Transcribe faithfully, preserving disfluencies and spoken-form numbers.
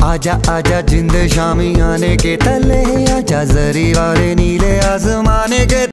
आजा आजा जिंद शामी आने के तले, आजा जरी वाले नीले आसमाने के